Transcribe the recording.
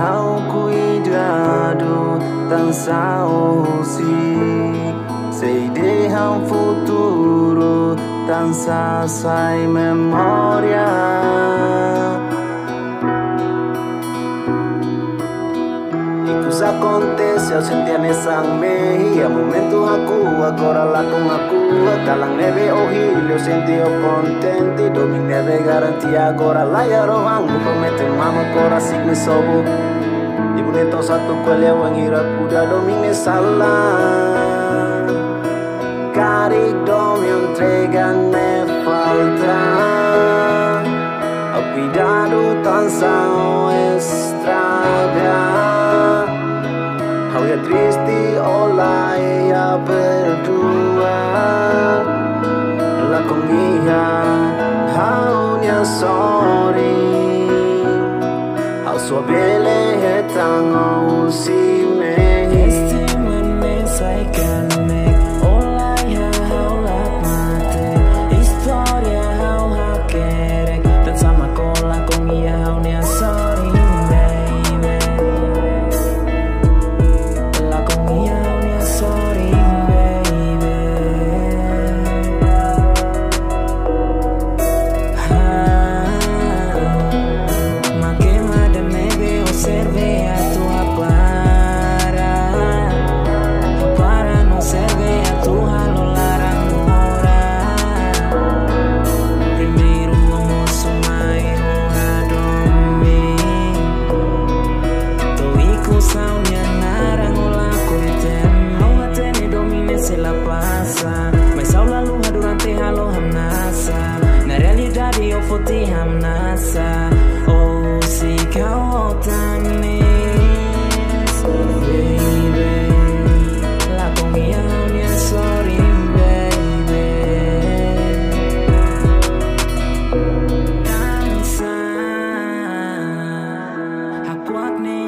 Hau cuidado tan sausi sei de hau futuro tan sai memória. Isso acontece, eu sentia nessa meia momento agora lá com calang neve horrível, eu senti eu contente, domingo neve garantia agora lá ya rohang promete mama cora signi sobo di bonito satu kuliah wangira puda domingo salah cari dom entrega me falta cuidado tan sao estraga. Hau ya triste olai ya berdua la comida hau nya sorry hau sua bele hetang au si me hamnasa oh si kau tanis baby la comida ni sorry baby dansa aku akne